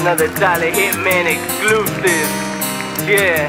Another Dollar Hitman exclusive. Yeah.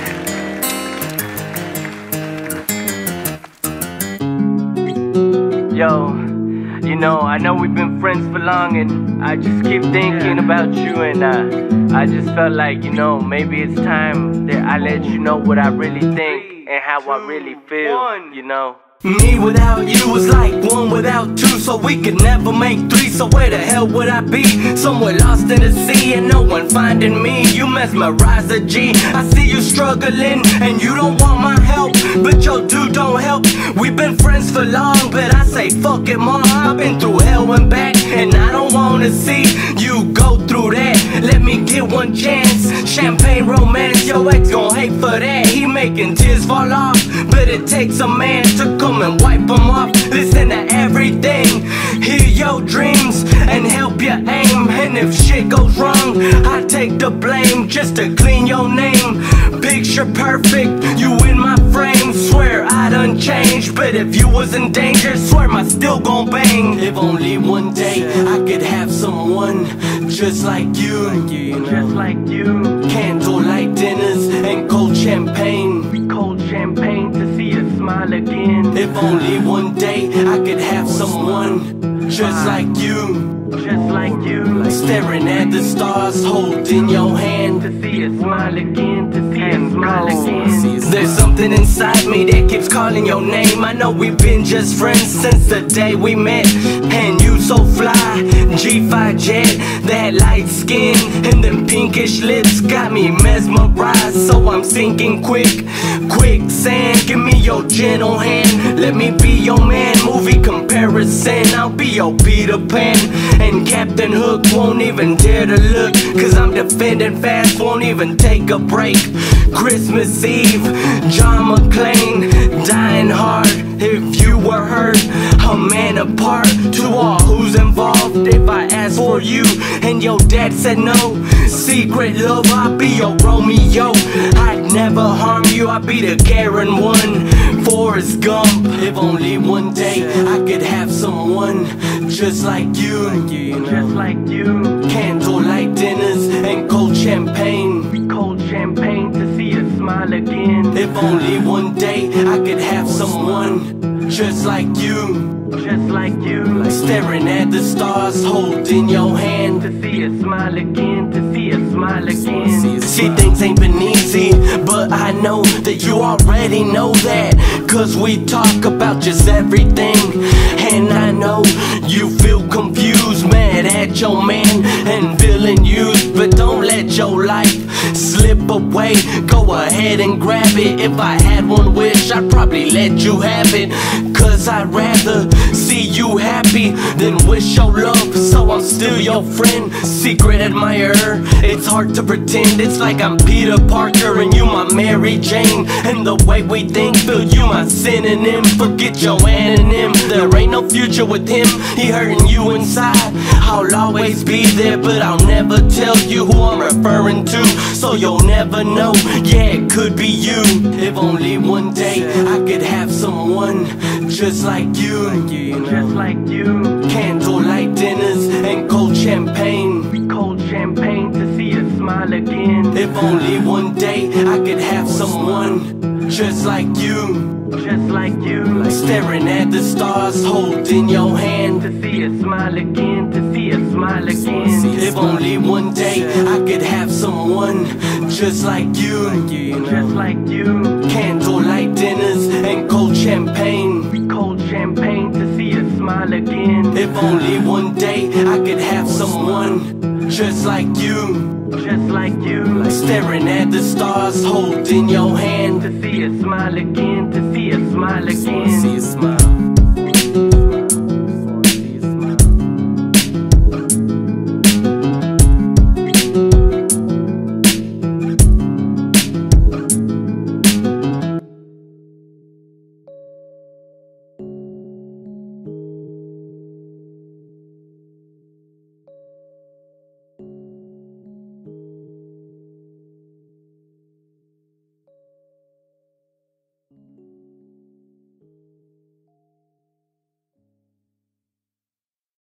Yo, you know, I know we've been friends for long, and I just keep thinking about you, and I just felt like, you know, maybe it's time that I let you know what I really think and how I really feel, you know. Me without you is like one without two, so we could never make three. So where the hell would I be? Somewhere lost in the sea and no one finding me. You mesmerize a G. I see you struggling and you don't want my help, but your dude don't help. We've been friends for long, but I say fuck it, ma. I've been through hell and back, and I don't wanna see you go through that. Let me get one chance. Champagne romance, your ex gon' hate for that. He making tears fall off, but it takes a man to come and wipe them off. Listen to everything, hear your dreams, and help you aim. And if shit goes wrong, I take the blame just to clean your name. Picture perfect, you in my frame. Swear I done changed, but if you was in danger, swear my still gon' bang. If only one day I could have someone just like you, just like you. Candlelight dinners and cold champagne, cold champagne to see you smile again. If only one day I could have someone just like you, just like you. Staring at the stars, holding your hand to see you smile again, to see you smile again. There's something inside me that keeps calling your name. I know we've been just friends since the day we met, and you so fly, G5 jet. That light skin and them pinkish lips got me mesmerized, so I'm sinking quick. Quicksand, give me your gentle hand, let me be your man. Movie comparison, I'll be your Peter Pan, and Captain Hook won't even dare to look, cause I'm defending fast, won't even take a break. Christmas Eve, John McClane, dying hard. If you were hurt, a man apart. To all who's involved, if I asked for you and your dad said no, secret love, I'll be your Romeo. I'd never harm you, I'd be the caring one. Forrest Gump. If only one day I could have someone just like you, just like you. Candlelight dinners and cold champagne, cold champagne to see you smile again. If only one day I could have someone just like you, just like you. Staring at the stars, holding your hand to see you smile again, to see you smile again. See, things ain't been easy, but I know that you already know that, cause we talk about just everything. And I know you feel confused, mad at your man and feeling used, but don't let your life slip away. Go ahead and grab it. If I had one wish, I'd probably let you have it, cause I'd rather see you happy than wish your love. So I'm still your friend, secret admirer. It's hard to pretend, it's like I'm Peter Parker and you my Mary Jane. And the way we think, feel you my synonym. Forget your anonym, there ain't no future with him. He hurting you inside. I'll always be there, but I'll never tell you who I'm referring to, so you'll never know. Yeah, it could be you. If only one day I could have someone just like you, just like you. Candlelight dinners and cold champagne, cold champagne to see you smile again. If only one day I could have someone just like you, just like you. Staring at the stars, holding your hand to see you smile again, to see you smile again. If only one day I could have someone just like you, just like you. Candlelight dinners and cold champagne, cold champagne to see you smile again. If only one day I could have someone just like you, just like you. Staring at the stars, holding your hand to see you smile again, to see you smile again. See you smile.